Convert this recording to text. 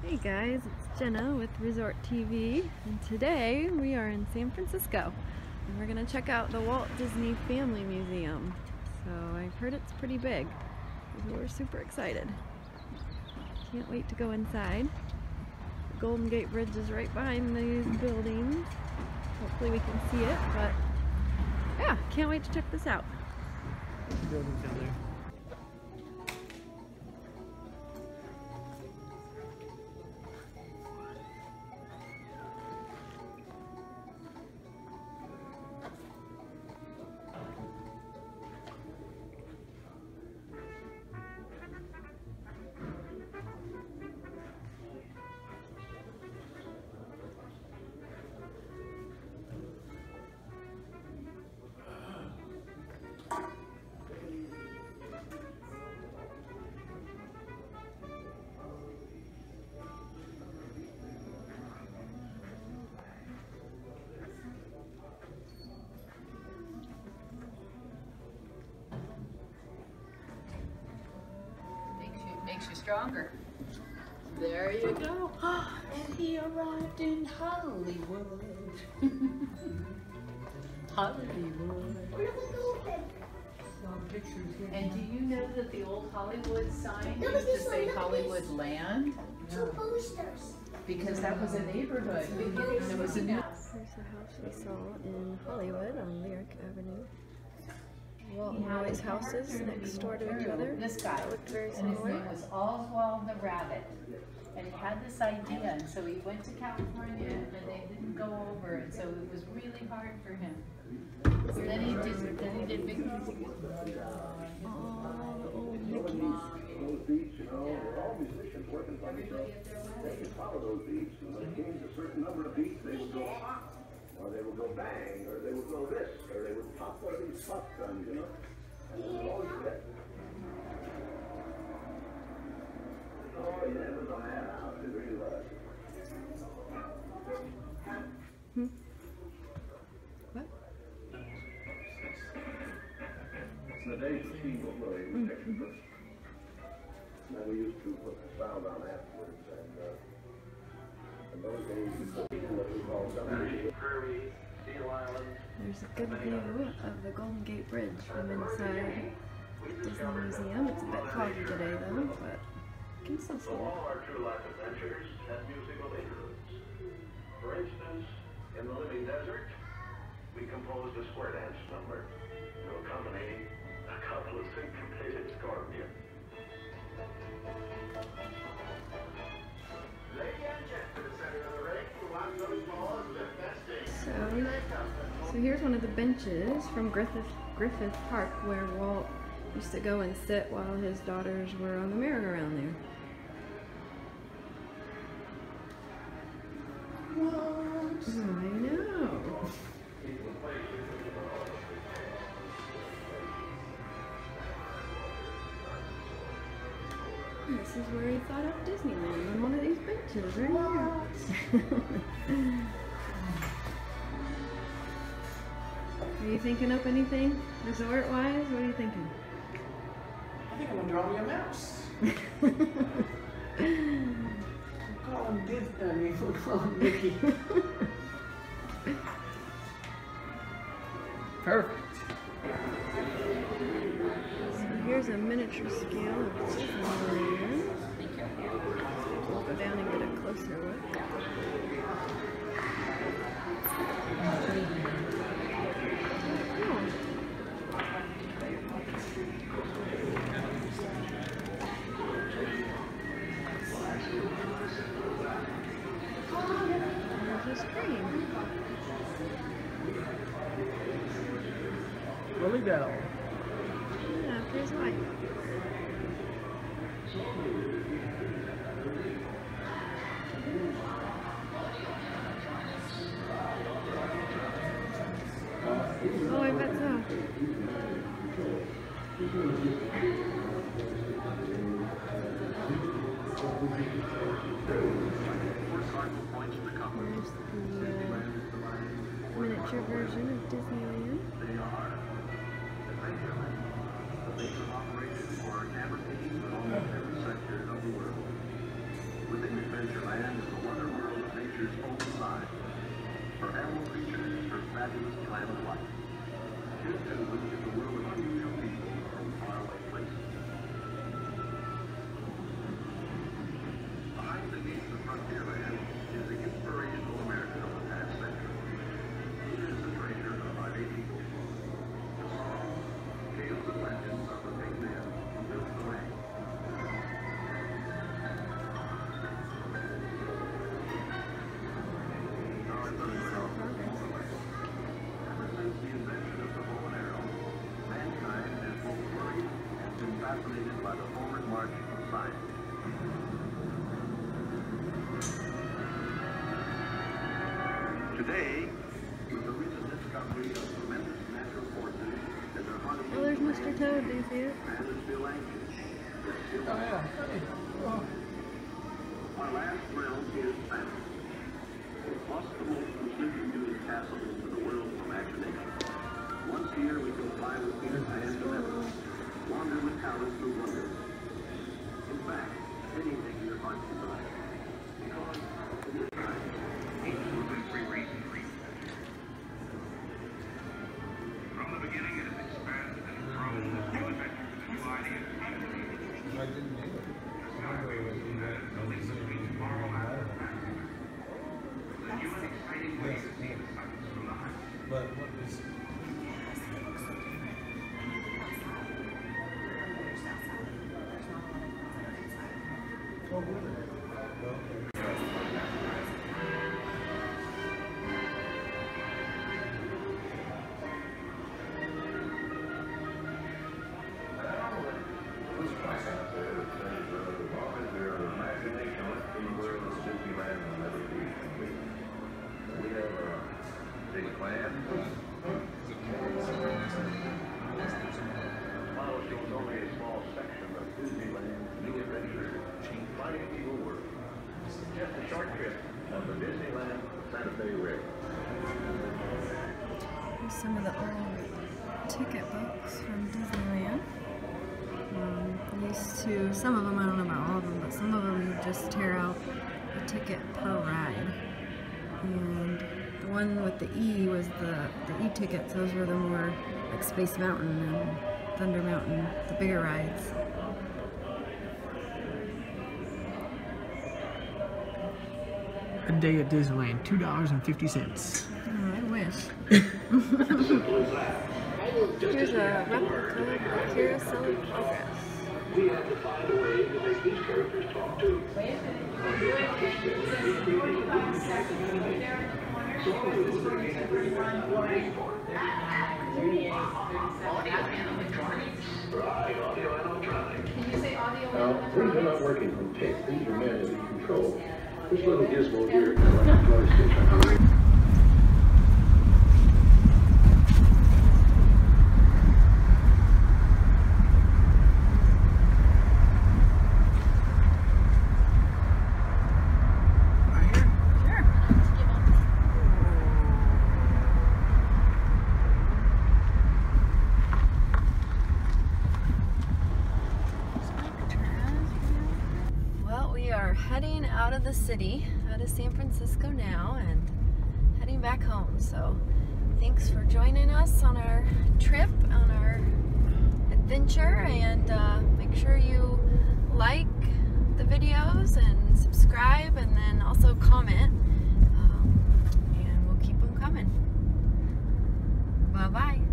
Hey guys, it's Jenna with Resort TV, and today we are in San Francisco and we're gonna check out the Walt Disney Family Museum. So I've heard it's pretty big, so we're super excited. Can't wait to go inside. The Golden Gate Bridge is right behind these buildings. Hopefully we can see it, but yeah, can't wait to check this out. Buildings down there. Makes you stronger. There you go. And he arrived in Hollywood. Hollywood. And do you know that the old Hollywood sign used to say Hollywood Land? Two posters. Because that was a neighborhood. There was a new. Here's the house we saw in Hollywood on Lyric Avenue. Walt and Roy's houses next door to each other. This guy, Looked very and his similar. name was Oswald the Rabbit. And he had this idea, and so he went to California, and they didn't go over it, so it was really hard for him. So then he did Mickey's. Oh, the old Mickeys. Those beats, you know, all musicians working for themselves. They could follow those beats, and when it came to a certain number of beats, they would go pop, or they would go bang, or they would go this, or they would pop one of these pop guns, you know. And it was always good. Oh, yeah, it was a madhouse, it really was. What? The days of King was really extra. And we used to put the sound on afterwards, and those days we put what we call Prairie, Seal Island. There's a good view of the Golden Gate Bridge from inside Disney Museum. It's a bit foggy today though, but you can still see So it. all our true life adventures have musical interludes. For instance, in the Living Desert, we composed a square dance number to accompany a couple of syncopated scorpions. So here's one of the benches from Griffith Park where Walt used to go and sit while his daughters were on the merry-go-round there. What? I know. This is where he thought up Disneyland, on one of these benches right here. Are you thinking up anything resort-wise? What are you thinking? I think I'm gonna draw me a mouse. We'll call him Disney. We'll call him Mickey. Perfect. So here's a miniature scale of Disneyland. We'll go down and get a closer look. There's a screen. Lily Bell. Yeah, here's white. Oh, I bet so. Here's the miniature version of Disneyland. Operated for navigation of every sector of the world. Within adventure incredible creatures, her fabulous plan of life. Here too is the world of unusual people from faraway places. Behind the gates of Frontierland is the inspirational America of the past century. Here is the treasure of our day people. The songs, tales, and legends of the big men who built the land. Ever since the invention of the bow and arrow, mankind has both worried and been fascinated by the forward march of science. Today, with the recent discovery of tremendous natural forces that are haunting Oh, there's Mr. Toad. Do you see it? man is still anxious. Yet still Oh, yeah. Hey. Oh. our last realm is fantasy. Plus the most completely new castle into the world of imagination. Once a year we can fly with Peter Pan to Neverland, wander with Alice through Wonderland. In fact, anything your heart desires. Because this time, each will be free reason. From the beginning it has expanded and grown with new adventures and new ideas. I didn't name it. But what was... Oh, really? Here's some of the old ticket books from Disneyland. Used to, some of them, I don't know about all of them, but some of them you just tear out a ticket per ride. And the one with the E was the E-tickets. Those were the more like Space Mountain and Thunder Mountain, the bigger rides. A day at Disneyland, $2.50. Oh, I wish. Here's a replica of Carousel of Progress. We had to find a way to make these characters talk too. Right, audio animatronic. Can you say audio? Now, these are not working from tape. These are manually controlled. This little gizmo here is like a joystick. Heading out of the city, out of San Francisco now, and heading back home. So thanks for joining us on our trip, on our adventure, and make sure you like the videos and subscribe, and then also comment, and we'll keep them coming. Bye-bye.